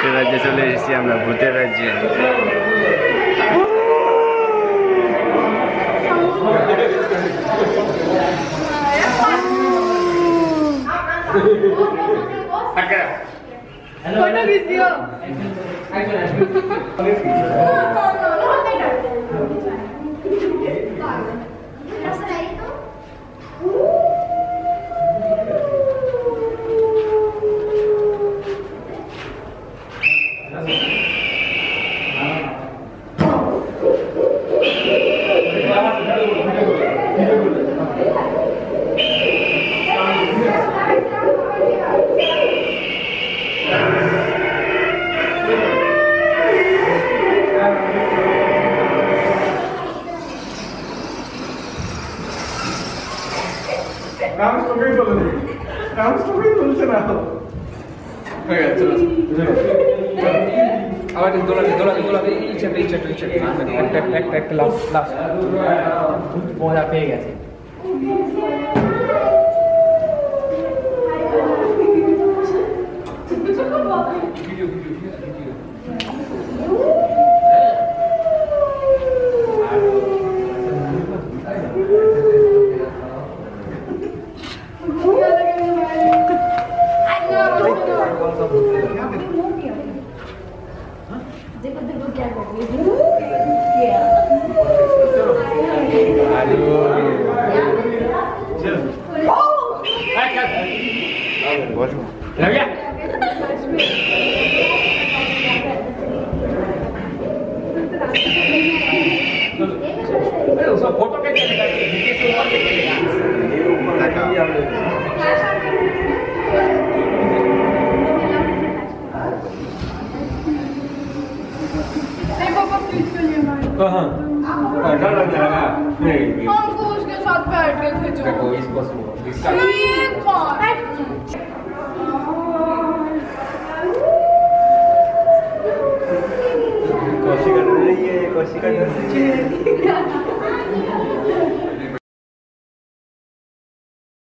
ভূতের রাজ্যে চলে এসেছি আমরা, ভূতের রাজ্যে। মজা পেয়ে গেছে। हमको उसके साथ बैठ के खींचो। देखो इसको कौशिका डर रही है, कौशिका डर रही है।